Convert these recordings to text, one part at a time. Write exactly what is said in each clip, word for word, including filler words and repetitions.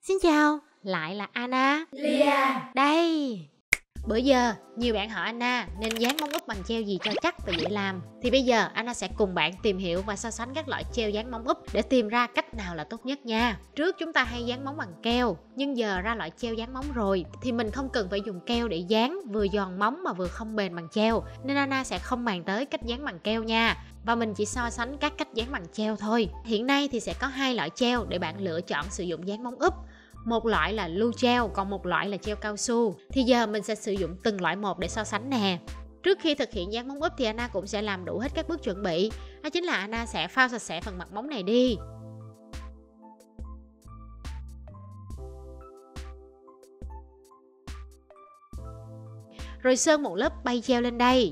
Xin chào, lại là Anna Lia. đây. Bữa giờ nhiều bạn hỏi Anna nên dán móng úp bằng gel gì cho chắc và dễ làm. Thì bây giờ Anna sẽ cùng bạn tìm hiểu và so sánh các loại gel dán móng úp để tìm ra cách nào là tốt nhất nha. Trước chúng ta hay dán móng bằng keo, nhưng giờ ra loại gel dán móng rồi thì mình không cần phải dùng keo để dán, vừa giòn móng mà vừa không bền bằng gel, nên Anna sẽ không bàn tới cách dán bằng keo nha. Và mình chỉ so sánh các cách dán bằng gel thôi. Hiện nay thì sẽ có hai loại gel để bạn lựa chọn sử dụng dán móng úp. Một loại là lưu gel, còn một loại là gel cao su. Thì giờ mình sẽ sử dụng từng loại một để so sánh nè. Trước khi thực hiện dán móng úp thì Anna cũng sẽ làm đủ hết các bước chuẩn bị. Đó chính là Anna sẽ phao sạch sẽ phần mặt móng này đi. Rồi sơn một lớp bay gel lên đây.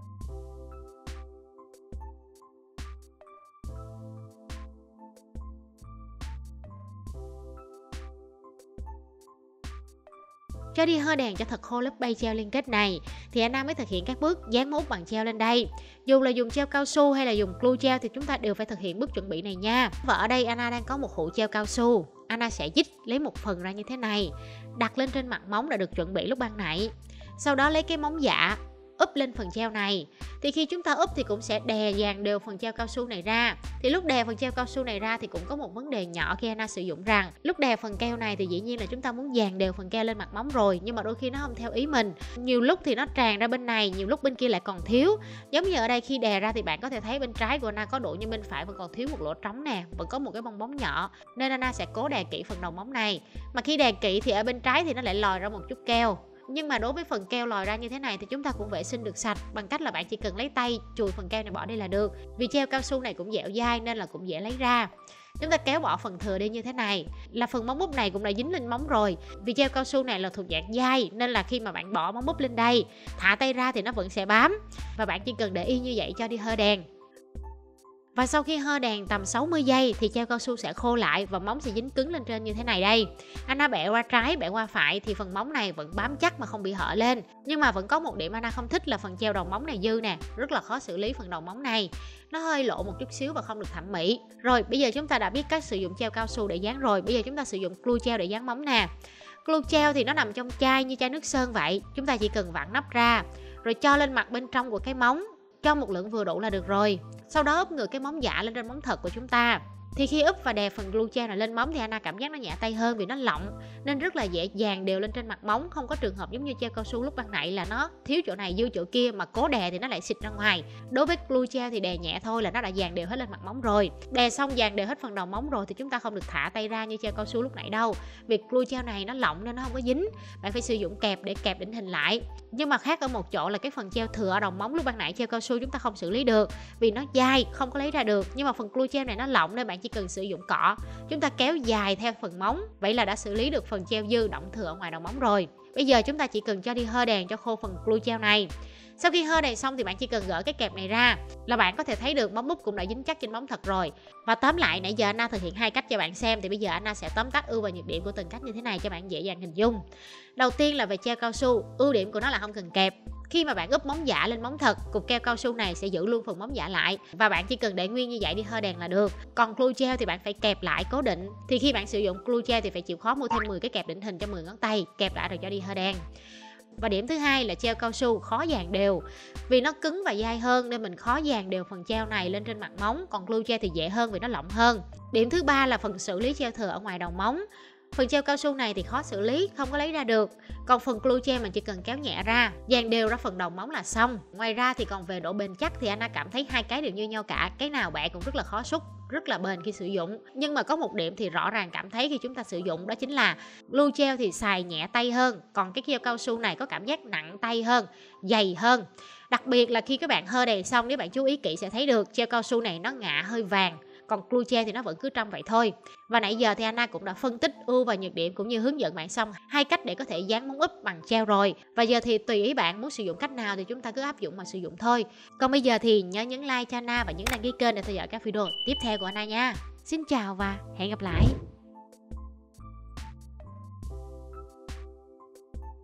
Cho đi hơi đèn cho thật khô lớp bay gel liên kết này thì Anna mới thực hiện các bước dán móng bằng gel lên đây. Dù là dùng gel cao su hay là dùng glue gel thì chúng ta đều phải thực hiện bước chuẩn bị này nha. Và ở đây Anna đang có một hũ gel cao su. Anna sẽ dích lấy một phần ra như thế này, đặt lên trên mặt móng đã được chuẩn bị lúc ban nãy. Sau đó lấy cái móng dạ úp lên phần gel này. Thì khi chúng ta úp thì cũng sẽ đè dàn đều phần gel cao su này ra. Thì lúc đè phần gel cao su này ra thì cũng có một vấn đề nhỏ khi Anna sử dụng rằng lúc đè phần keo này thì dĩ nhiên là chúng ta muốn dàn đều phần keo lên mặt móng rồi, nhưng mà đôi khi nó không theo ý mình. Nhiều lúc thì nó tràn ra bên này, nhiều lúc bên kia lại còn thiếu. Giống như ở đây khi đè ra thì bạn có thể thấy bên trái của Anna có độ, nhưng bên phải vẫn còn thiếu một lỗ trống nè, vẫn có một cái bong bóng nhỏ. Nên Anna sẽ cố đè kỹ phần đầu móng này. Mà khi đè kỹ thì ở bên trái thì nó lại lòi ra một chút keo. Nhưng mà đối với phần keo lòi ra như thế này thì chúng ta cũng vệ sinh được sạch bằng cách là bạn chỉ cần lấy tay chùi phần keo này bỏ đi là được. Vì gel cao su này cũng dẻo dai nên là cũng dễ lấy ra. Chúng ta kéo bỏ phần thừa đi như thế này là phần móng úp này cũng đã dính lên móng rồi. Vì gel cao su này là thuộc dạng dai nên là khi mà bạn bỏ móng úp lên đây, thả tay ra thì nó vẫn sẽ bám. Và bạn chỉ cần để y như vậy cho đi hơi đèn. Và sau khi hơ đèn tầm sáu mươi giây thì gel cao su sẽ khô lại và móng sẽ dính cứng lên trên như thế này đây. Anna bẻ qua trái, bẻ qua phải thì phần móng này vẫn bám chắc mà không bị hở lên. Nhưng mà vẫn có một điểm Anna không thích là phần gel đầu móng này dư nè, rất là khó xử lý phần đầu móng này. Nó hơi lộ một chút xíu và không được thẩm mỹ. Rồi bây giờ chúng ta đã biết cách sử dụng gel cao su để dán rồi, bây giờ chúng ta sử dụng glue gel để dán móng nè. Glue gel thì nó nằm trong chai như chai nước sơn vậy, chúng ta chỉ cần vặn nắp ra rồi cho lên mặt bên trong của cái móng, cho một lượng vừa đủ là được rồi. Sau đó úp ngược cái móng dạ lên trên móng thật của chúng ta. Thì khi úp và đè phần glue gel này lên móng thì Anna cảm giác nó nhẹ tay hơn vì nó lỏng nên rất là dễ dàng đều lên trên mặt móng, không có trường hợp giống như gel cao su lúc ban nãy là nó thiếu chỗ này dư chỗ kia mà cố đè thì nó lại xịt ra ngoài. Đối với glue gel thì đè nhẹ thôi là nó đã dàn đều hết lên mặt móng rồi. Đè xong dàn đều hết phần đầu móng rồi thì chúng ta không được thả tay ra như gel cao su lúc nãy đâu. Vì glue gel này nó lỏng nên nó không có dính. Bạn phải sử dụng kẹp để kẹp đỉnh hình lại. Nhưng mà khác ở một chỗ là cái phần gel thừa ở đầu móng lúc ban nãy gel cao su chúng ta không xử lý được vì nó dai, không có lấy ra được. Nhưng mà phần glue gel này nó lỏng nên bạn chỉ cần sử dụng cọ, chúng ta kéo dài theo phần móng, vậy là đã xử lý được phần gel dư đọng thừa ở ngoài đầu móng rồi. Bây giờ chúng ta chỉ cần cho đi hơ đèn cho khô phần glue gel này. Sau khi hơ đèn xong thì bạn chỉ cần gỡ cái kẹp này ra là bạn có thể thấy được móng úp cũng đã dính chắc trên móng thật rồi. Và tóm lại nãy giờ Anna thực hiện hai cách cho bạn xem, thì bây giờ Anna sẽ tóm tắt ưu và nhược điểm của từng cách như thế này cho bạn dễ dàng hình dung. Đầu tiên là về gel cao su, ưu điểm của nó là không cần kẹp. Khi mà bạn úp móng dạ lên móng thật, cục keo cao su này sẽ giữ luôn phần móng dạ lại và bạn chỉ cần để nguyên như vậy đi hơ đèn là được. Còn glue gel thì bạn phải kẹp lại cố định. Thì khi bạn sử dụng glue gel thì phải chịu khó mua thêm mười cái kẹp đỉnh hình cho mười ngón tay, kẹp lại rồi cho đi hơ đèn. Và điểm thứ hai là gel cao su khó dàn đều. Vì nó cứng và dai hơn nên mình khó dàn đều phần gel này lên trên mặt móng, còn glue gel thì dễ hơn vì nó lỏng hơn. Điểm thứ ba là phần xử lý gel thừa ở ngoài đầu móng. Phần gel cao su này thì khó xử lý, không có lấy ra được. Còn phần glue gel mình chỉ cần kéo nhẹ ra, dàn đều ra phần đầu móng là xong. Ngoài ra thì còn về độ bền chắc thì Anna cảm thấy hai cái đều như nhau cả. Cái nào bẻ cũng rất là khó xúc, rất là bền khi sử dụng. Nhưng mà có một điểm thì rõ ràng cảm thấy khi chúng ta sử dụng, đó chính là glue gel thì xài nhẹ tay hơn, còn cái gel cao su này có cảm giác nặng tay hơn, dày hơn. Đặc biệt là khi các bạn hơ đèn xong, nếu bạn chú ý kỹ sẽ thấy được gel cao su này nó ngả hơi vàng, còn glue gel thì nó vẫn cứ trong vậy thôi. Và nãy giờ thì Anna cũng đã phân tích ưu và nhược điểm cũng như hướng dẫn bạn xong hai cách để có thể dán móng úp bằng gel rồi. Và giờ thì tùy ý bạn muốn sử dụng cách nào thì chúng ta cứ áp dụng mà sử dụng thôi. Còn bây giờ thì nhớ nhấn like cho Anna và nhấn đăng ký kênh để theo dõi các video tiếp theo của Anna nha. Xin chào và hẹn gặp lại.